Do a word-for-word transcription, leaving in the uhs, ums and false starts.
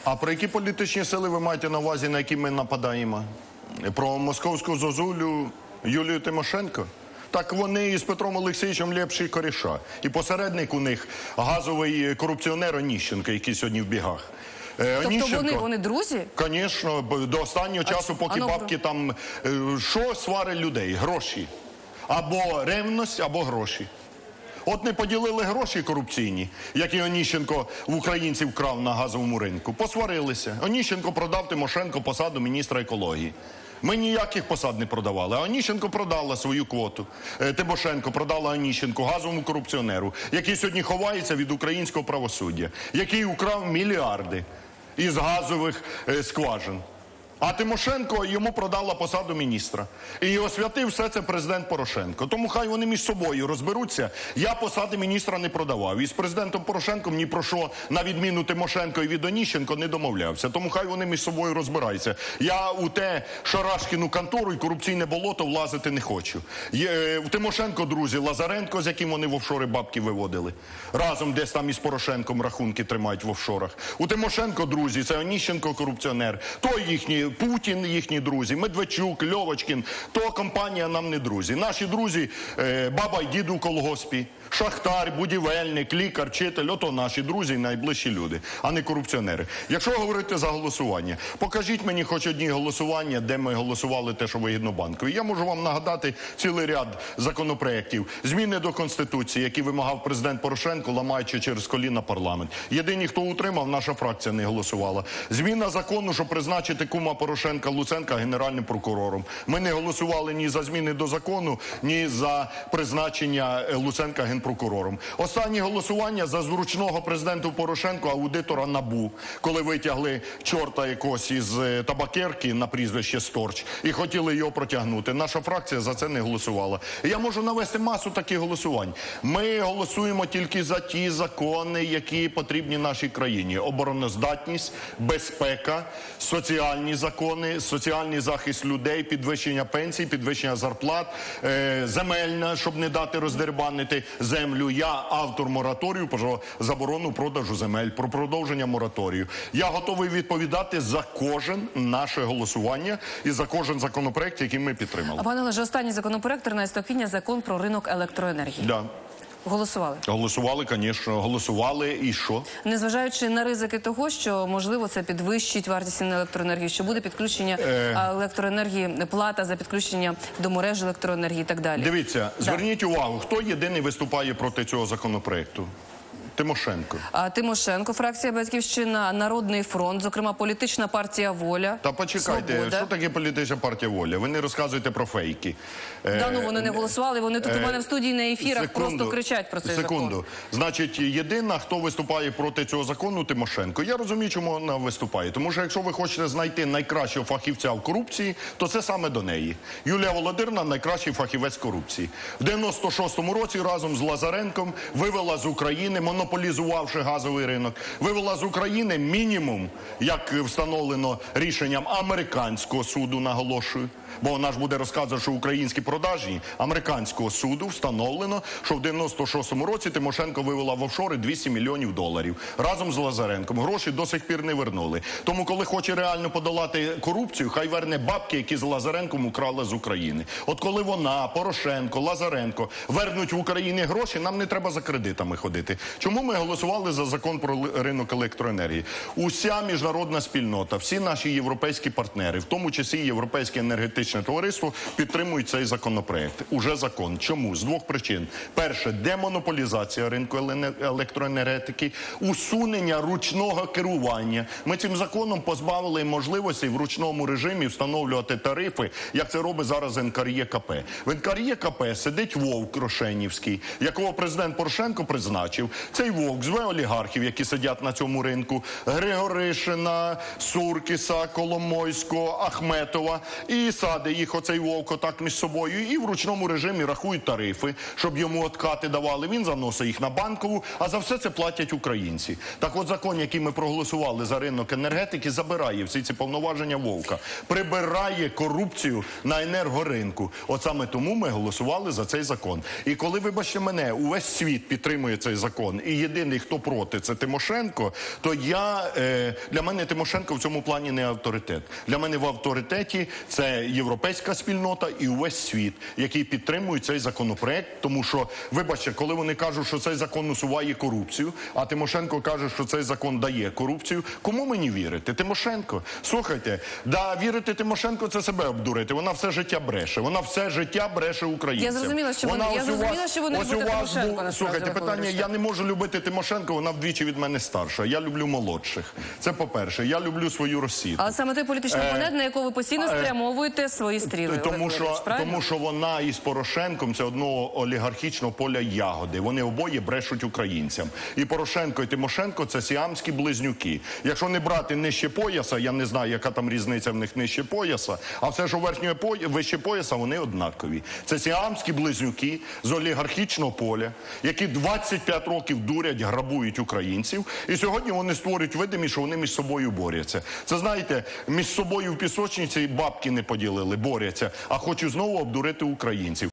А про які політичні сили ви маєте на увазі, на які ми нападаємо? Про московську зозулю Юлію Тимошенко? Так вони із Петром Олексійовичем ліпші коріша. І посередник у них газовий корупціонер Оніщенко, який сьогодні в бігах. Тобто Оніщенко, вони, вони друзі? Звісно, до останнього часу, поки а, бабки там... Що сварить людей? Гроші. Або ревність, або гроші. От не поділили гроші корупційні, які Оніщенко в українців вкрав на газовому ринку. Посварилися. Оніщенко продав Тимошенко посаду міністра екології. Ми ніяких посад не продавали, а Оніщенко продала свою квоту. Тимошенко продала Оніщенко, газовому корупціонеру, який сьогодні ховається від українського правосуддя, який украв мільярди із газових скважин. А Тимошенко йому продала посаду міністра. І освятив все це президент Порошенко. Тому хай вони між собою розберуться. Я посади міністра не продавав. І з президентом Порошенком ні про що, на відміну Тимошенко і від Оніщенко, не домовлявся. Тому хай вони між собою розбираються. Я у те Шарашкіну контору і корупційне болото влазити не хочу. Є, в Тимошенко, друзі, Лазаренко, з яким вони в офшори бабки виводили. Разом десь там із Порошенком рахунки тримають в офшорах. У Тимошенко, друзі, це Оніщенко корупціонер. Той їхній Путін, їхні друзі, Медведчук, Льовочкін, то компанія нам не друзі. Наші друзі, е, баба й дід у колгоспі, шахтар, будівельник, лікар, вчитель, ото наші друзі і найближчі люди, а не корупціонери. Якщо говорити за голосування, покажіть мені хоч одні голосування, де ми голосували те, що вигідно банку. І я можу вам нагадати цілий ряд законопроєктів. Зміни до Конституції, які вимагав президент Порошенко, ламаючи через коліна парламент. Єдині, хто утримав, наша фракція не голосувала. Зміна закону, щоб призначити кума Порошенка Луценка генеральним прокурором. Ми не голосували ні за зміни до закону, ні за призначення Луценка генпрокурором. Останнє голосування за зручного президенту Порошенко аудитора НАБУ, коли витягли чорта якогось із табакерки на прізвище Сторч і хотіли його протягнути. Наша фракція за це не голосувала. І я можу навести масу таких голосувань. Ми голосуємо тільки за ті закони, які потрібні нашій країні. Обороноздатність, безпека, соціальні закони, соціальний захист людей, підвищення пенсій, підвищення зарплат, е, земельна, щоб не дати роздербанити землю. Я автор мораторію про заборону продажу земель, про продовження мораторію. Я готовий відповідати за кожен наше голосування і за кожен законопроект, який ми підтримали. А пане Олеже, останній законопроект, тринадцятого квітня, закон про ринок електроенергії. Да. Голосували? Голосували, звісно, голосували. І що? Незважаючи на ризики того, що, можливо, це підвищить вартість на електроенергію, що буде підключення е... електроенергії, плата за підключення до мереж електроенергії і так далі. Дивіться, да. Зверніть увагу, хто єдиний виступає проти цього законопроекту? Тимошенко. А Тимошенко, фракція «Батьківщина», Народний фронт, зокрема політична партія «Воля». Та почекайте, Свобода. Що таке політична партія «Воля»? Ви не розказуєте про фейки. Да, ну вони не голосували, вони тут у мене в студії на ефірах секунду, просто кричать про цей секунду. закон. Значить, єдина, хто виступає проти цього закону, Тимошенко. Я розумію, чому вона виступає. Тому що якщо ви хочете знайти найкращого фахівця в корупції, то це саме до неї. Юлія Володимирівна – найкращий фахівець корупції. В дев'яносто шостому році разом з Лазаренком вивела з України, монополізувавши газовий ринок, вивела з України мінімум, як встановлено рішенням американського суду, наголошую, бо вона ж буде розказувати, що українські продажні, американського суду встановлено, що в дев'яносто шостому році Тимошенко вивела в офшори двісті мільйонів доларів разом з Лазаренком. Гроші до сих пір не вернули. Тому, коли хоче реально подолати корупцію, хай верне бабки, які з Лазаренком украли з України. От коли вона, Порошенко, Лазаренко вернуть в Україні гроші, нам не треба за кредитами ходити. Чому ми голосували за закон про ринок електроенергії? Уся міжнародна спільнота, всі наші європейські партнери, в тому числі Європейське енергетичне товариство, підтримують цей законопроект. Уже закон. Чому? З двох причин. Перше, демонополізація ринку електроенергетики, усунення ручного керування. Ми цим законом позбавили можливості в ручному режимі встановлювати тарифи, як це робить зараз НКРЄКП. В НКРЄКП сидить Вовк Рошенівський, якого президент Порошенко призначив. Цей Вовк зве олігархів, які сидять на цьому ринку, Григоришина, Суркіса, Коломойського, Ахметова і сам краде їх оцей Вовк отак між собою і в ручному режимі рахують тарифи, щоб йому откати давали. Він заносить їх на Банкову, а за все це платять українці. Так от закон, який ми проголосували за ринок енергетики, забирає всі ці повноваження Вовка, прибирає корупцію на енергоринку. От саме тому ми голосували за цей закон. І коли, вибачте мене, увесь світ підтримує цей закон, і єдиний, хто проти, це Тимошенко, то я, е, для мене Тимошенко в цьому плані не авторитет. Для мене в авторитеті це європейська спільнота і увесь світ, який підтримує цей законопроект, тому що, вибачте, коли вони кажуть, що цей закон усуває корупцію, а Тимошенко каже, що цей закон дає корупцію, кому мені вірити? Тимошенко? Слухайте, да, вірити Тимошенко – це себе обдурити. Вона все життя бреше. Вона все життя бреше українцям. Я зрозуміла, що вона вони- я ось у зрозуміла, вас- що вони ось любите у вас Тимошенко, був- насправді, Слухайте, ви питання, говорите. я не можу любити Тимошенко, вона вдвічі від мене старша. Я люблю молодших. Це по-перше. Я люблю свою Росію. Але саме той політичний опонент, на якого ви постійно спрямовуєте свої стріли. Олег Тому що, Валерійович, правильно? тому що вона із Порошенком – це одного олігархічного поля ягоди. Вони обоє брешуть українцям. І Порошенко, і Тимошенко – це сіамські близнюки. Якщо не брати нижче пояса, я не знаю, яка там різниця в них нижче пояса, а все, що верхньої поя- вище пояса, вони однакові. Це сіамські близнюки з олігархічного поля, які двадцять п'ять років дурять, грабують українців. І сьогодні вони створюють видимість, що вони між собою борються. Це, знаєте, між собою в пісочниці бабки не поділили, борються, а хочуть знову обдурити українців.